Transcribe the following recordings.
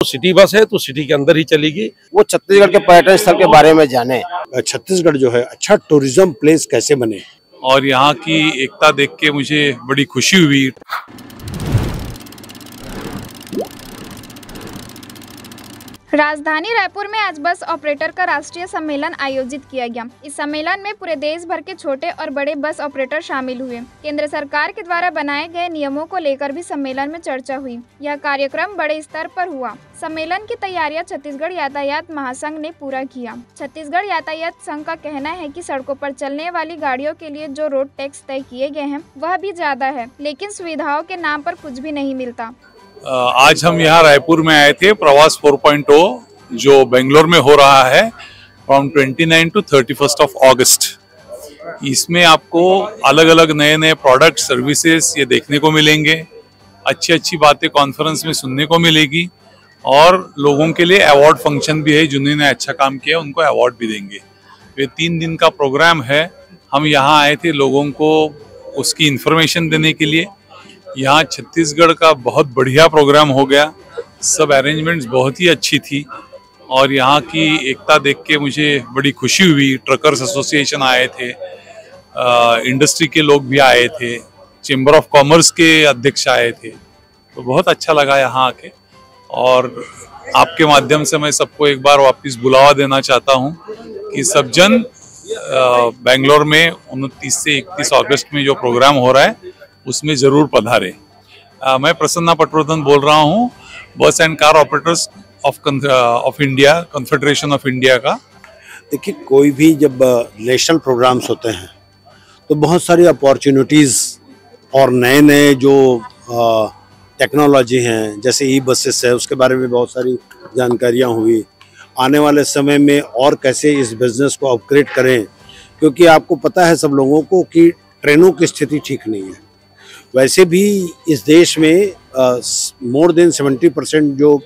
City bus है तो city के अंदर ही चलेगी। वो छत्तीसगढ़ के पर्यटन स्थल के बारे में जाने, छत्तीसगढ़ जो है अच्छा टूरिज्म प्लेस कैसे बने, और यहाँ की एकता देख के मुझे बड़ी खुशी हुई। राजधानी रायपुर में आज बस ऑपरेटर का राष्ट्रीय सम्मेलन आयोजित किया गया। इस सम्मेलन में पूरे देश भर के छोटे और बड़े बस ऑपरेटर शामिल हुए। केंद्र सरकार के द्वारा बनाए गए नियमों को लेकर भी सम्मेलन में चर्चा हुई। यह कार्यक्रम बड़े स्तर पर हुआ। सम्मेलन की तैयारियां छत्तीसगढ़ यातायात महासंघ ने पूरा किया। छत्तीसगढ़ यातायात संघ का कहना है कि सड़कों पर चलने वाली गाड़ियों के लिए जो रोड टैक्स तय किए गए हैं वह भी ज्यादा है, लेकिन सुविधाओं के नाम पर कुछ भी नहीं मिलता। आज हम यहाँ रायपुर में आए थे प्रवास 4.0 जो बेंगलोर में हो रहा है फ्रॉम 29 to 31 ऑफ अगस्त। इसमें आपको अलग अलग नए नए प्रोडक्ट सर्विसेज ये देखने को मिलेंगे, अच्छी अच्छी बातें कॉन्फ्रेंस में सुनने को मिलेगी और लोगों के लिए अवार्ड फंक्शन भी है। जिन्होंने अच्छा काम किया उनको अवार्ड भी देंगे। ये 3 दिन का प्रोग्राम है। हम यहाँ आए थे लोगों को उसकी इंफॉर्मेशन देने के लिए। यहाँ छत्तीसगढ़ का बहुत बढ़िया प्रोग्राम हो गया, सब अरेंजमेंट्स बहुत ही अच्छी थी और यहाँ की एकता देख के मुझे बड़ी खुशी हुई। ट्रकर्स एसोसिएशन आए थे, इंडस्ट्री के लोग भी आए थे, चेंबर ऑफ कॉमर्स के अध्यक्ष आए थे, तो बहुत अच्छा लगा यहाँ आके। और आपके माध्यम से मैं सबको एक बार वापस बुलावा देना चाहता हूँ कि सब जन बेंगलोर में 29 से 31 अगस्त में जो प्रोग्राम हो रहा है उसमें जरूर पधारे। मैं प्रसन्ना पटवर्धन बोल रहा हूँ, bus and car operators of India, confederation of India का। देखिए कोई भी जब नेशनल प्रोग्राम्स होते हैं तो बहुत सारी अपॉर्चुनिटीज़ और नए नए जो टेक्नोलॉजी हैं जैसे ई बसेस है उसके बारे में बहुत सारी जानकारियाँ हुई। आने वाले समय में और कैसे इस बिज़नेस को अपग्रेड करें, क्योंकि आपको पता है सब लोगों को कि ट्रेनों की स्थिति ठीक नहीं है। वैसे भी इस देश में मोर देन 70% जो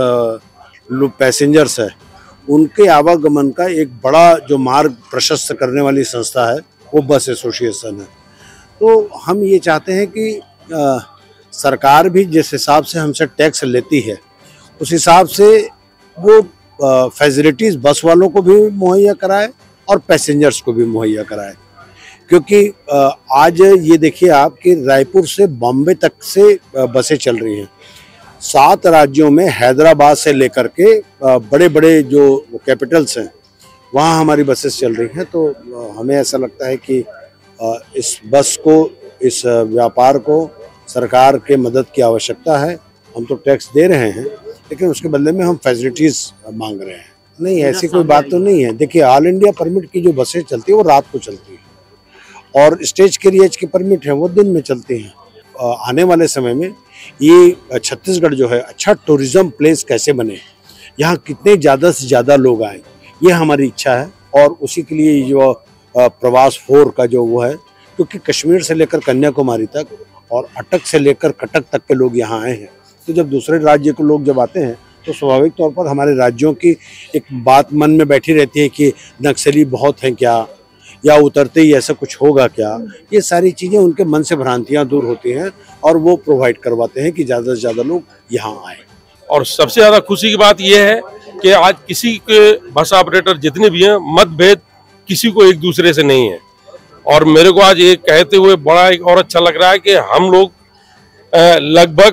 पैसेंजर्स है उनके आवागमन का एक बड़ा जो मार्ग प्रशस्त करने वाली संस्था है वो बस एसोसिएशन है। तो हम ये चाहते हैं कि सरकार भी जिस हिसाब से हमसे टैक्स लेती है उस हिसाब से वो फैसिलिटीज़ बस वालों को भी मुहैया कराए और पैसेंजर्स को भी मुहैया कराए। क्योंकि आज ये देखिए आप कि रायपुर से बॉम्बे तक से बसें चल रही हैं। 7 राज्यों में हैदराबाद से लेकर के बड़े बड़े जो कैपिटल्स हैं वहाँ हमारी बसेस चल रही हैं। तो हमें ऐसा लगता है कि इस बस को, इस व्यापार को सरकार के मदद की आवश्यकता है। हम तो टैक्स दे रहे हैं लेकिन उसके बदले में हम फैसिलिटीज़ मांग रहे हैं। नहीं, ऐसी कोई बात तो नहीं है। देखिए ऑल इंडिया परमिट की जो बसें चलती है वो रात को चलती है और स्टेज कैरियज के परमिट हैं वो दिन में चलते हैं। आने वाले समय में ये छत्तीसगढ़ जो है अच्छा टूरिज्म प्लेस कैसे बने, यहाँ कितने ज़्यादा से ज़्यादा लोग आए, ये हमारी इच्छा है। और उसी के लिए जो प्रवास 4 का जो वो है, क्योंकि कश्मीर से लेकर कन्याकुमारी तक और अटक से लेकर कटक तक के लोग यहाँ आए हैं। तो जब दूसरे राज्य के लोग जब आते हैं तो स्वाभाविक तौर पर हमारे राज्यों की एक बात मन में बैठी रहती है कि नक्सली बहुत हैं क्या, या उतरते ही ऐसा कुछ होगा क्या। ये सारी चीज़ें उनके मन से भ्रांतियाँ दूर होती हैं और वो प्रोवाइड करवाते हैं कि ज़्यादा से ज़्यादा लोग यहाँ आए। और सबसे ज़्यादा खुशी की बात यह है कि आज किसी के बस ऑपरेटर जितने भी हैं मतभेद किसी को एक दूसरे से नहीं है। और मेरे को आज ये कहते हुए बड़ा एक और अच्छा लग रहा है कि हम लोग लगभग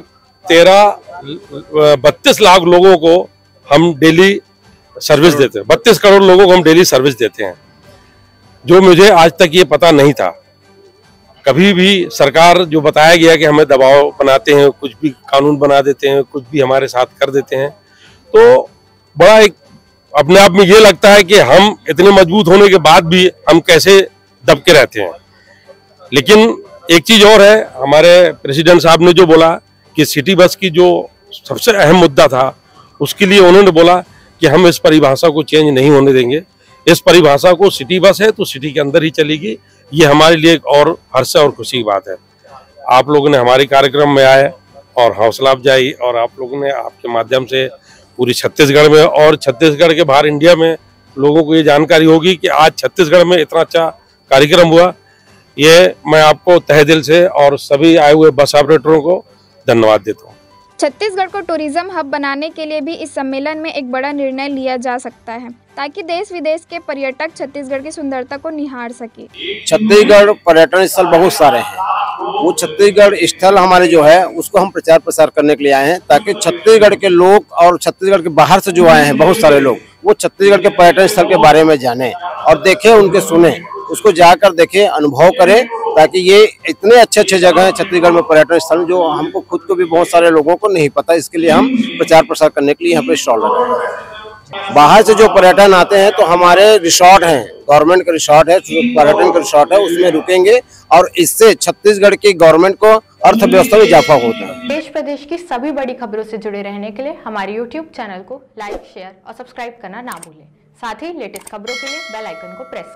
32 लाख लोगों को हम डेली सर्विस देते हैं, 32 करोड़ लोगों को हम डेली सर्विस देते हैं, जो मुझे आज तक ये पता नहीं था। कभी भी सरकार जो बताया गया कि हमें दबाव बनाते हैं, कुछ भी कानून बना देते हैं, कुछ भी हमारे साथ कर देते हैं, तो बड़ा एक अपने आप में ये लगता है कि हम इतने मजबूत होने के बाद भी हम कैसे दबके रहते हैं। लेकिन एक चीज़ और है, हमारे प्रेसिडेंट साहब ने जो बोला कि सिटी बस की जो सबसे अहम मुद्दा था उसके लिए उन्होंने बोला कि हम इस परिभाषा को चेंज नहीं होने देंगे। इस परिभाषा को सिटी बस है तो सिटी के अंदर ही चलेगी। ये हमारे लिए एक और हर्ष और खुशी की बात है। आप लोगों ने हमारे कार्यक्रम में आए और हौसला अफजाई, और आप लोगों ने आपके माध्यम से पूरी छत्तीसगढ़ में और छत्तीसगढ़ के बाहर इंडिया में लोगों को ये जानकारी होगी कि आज छत्तीसगढ़ में इतना अच्छा कार्यक्रम हुआ। ये मैं आपको तहे दिल से और सभी आए हुए बस ऑपरेटरों को धन्यवाद देता हूँ। छत्तीसगढ़ को टूरिज्म हब बनाने के लिए भी इस सम्मेलन में एक बड़ा निर्णय लिया जा सकता है, ताकि देश विदेश के पर्यटक छत्तीसगढ़ की सुंदरता को निहार सके। छत्तीसगढ़ पर्यटन स्थल बहुत सारे हैं, वो छत्तीसगढ़ स्थल हमारे जो है उसको हम प्रचार प्रसार करने के लिए आए हैं, ताकि छत्तीसगढ़ के लोग और छत्तीसगढ़ के बाहर से जो आए हैं बहुत सारे लोग, वो छत्तीसगढ़ के पर्यटन स्थल के बारे में जाने और देखें, उनके सुने, उसको जाकर देखें, अनुभव करें, ताकि ये इतने अच्छे अच्छे जगह हैं छत्तीसगढ़ में पर्यटन स्थल जो हमको खुद को भी बहुत सारे लोगों को नहीं पता। इसके लिए हम प्रचार प्रसार करने के लिए यहाँ पे स्टॉल लगाए हैं। बाहर से जो पर्यटन आते हैं तो हमारे रिसोर्ट हैं, गवर्नमेंट का रिसोर्ट है, पर्यटन का रिसोर्ट है, उसमें रुकेंगे और इससे छत्तीसगढ़ की गवर्नमेंट को अर्थव्यवस्था में इजाफा होता है। देश प्रदेश की सभी बड़ी खबरों से जुड़े रहने के लिए हमारे YouTube चैनल को लाइक, शेयर और सब्सक्राइब करना ना भूलें। साथ ही लेटेस्ट खबरों के लिए बेल आइकन को प्रेस